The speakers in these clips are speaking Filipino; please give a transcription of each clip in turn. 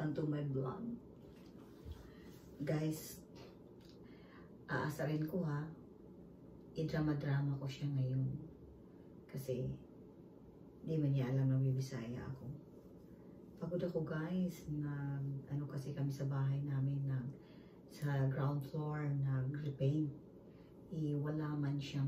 welcome to my vlog. Guys, aasarin ko ha, i-drama-drama ko siya ngayon. Kasi, di man niya alam na may Bisaya ako. Pagod ako guys, ano kasi kami sa bahay namin, sa ground floor, nag-repaint. Wala man siyang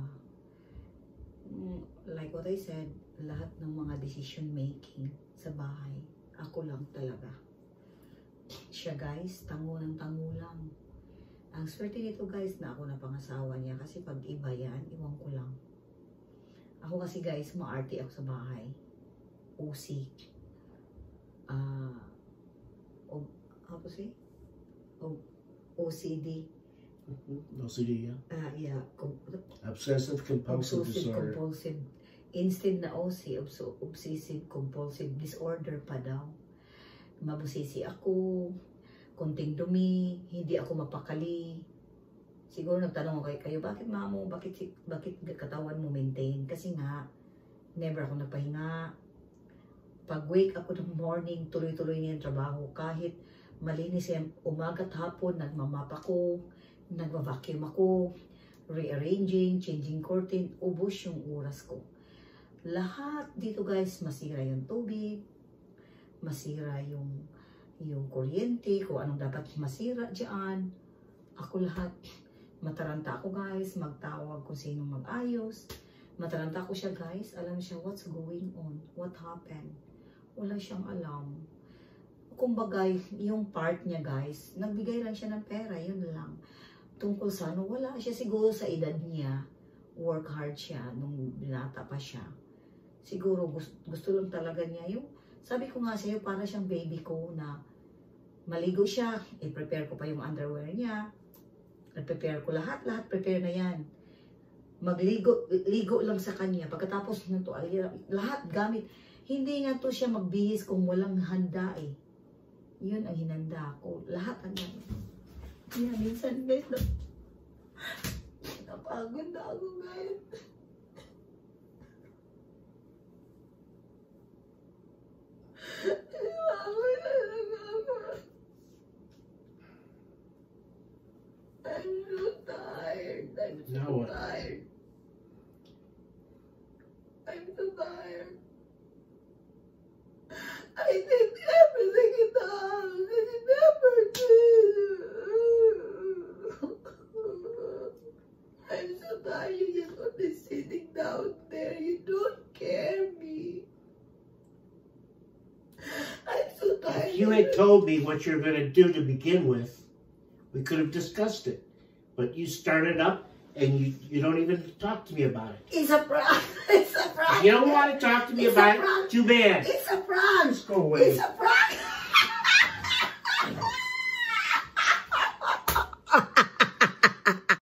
like what I said, lahat ng mga decision making sa bahay, ako lang talaga. Siya guys, tango ng tango lang. Ang swerte nito guys na ako na pangasawa niya kasi pag iba yan, iwan ko lang. Ako kasi guys, maarte ako sa bahay. OC. OCD. OCD, yeah. Yeah. Obsessive compulsive disorder. Compulsive. Instead na OC, obsessive compulsive disorder pa daw. Mabusisi ako, konting dumi, hindi ako mapakali. Siguro nagtanong ako kayo, bakit mamo, bakit katawan mo maintain? Kasi nga, never ako nagpahinga. Pag wake ako ng morning, tuloy-tuloy niya yung trabaho. Kahit malinis yan, umagat hapon, nagmamapa ko, nagva-vacuum ako, rearranging, changing curtain, ubos yung oras ko. Lahat dito guys, masira yung tubig, masira yung kuryente, kung anong dapat masira dyan. Ako lahat, mataranta ako guys, magtawag kung sino mag-ayos. Mataranta ko siya guys, alam siya what's going on, what happened. Wala siyang alam. Kumbaga, yung part niya guys, nagbigay lang siya ng pera, yun lang. Tungkol sa ano, wala siya siguro sa edad niya, work hard siya nung binata pa siya. Siguro gusto lang talaga niya yung, sabi ko nga sa'yo, para siyang baby ko na maligo siya, i-prepare ko pa yung underwear niya, i-prepare ko lahat prepare na yan. Ligo lang sa kanya, pagkatapos ng tuwalya, lahat gamit. Hindi nga to siya magbihis kung walang handa eh. Yun ang hinanda ko, lahat ang gamit. Kaya minsan guys, napagod na ako guys. I'm so tired. I'm so tired. I'm so tired. I did everything in the house and it never did. I'm so tired. You're just only sitting down there. You don't care me. I'm so tired. If you had told me what you're going to do to begin with, we could have discussed it. But you started up and you don't even talk to me about it. It's a prank. It's a prank. If you don't want to talk to me about it, too bad. It's a prank. Just go away. It's a prank.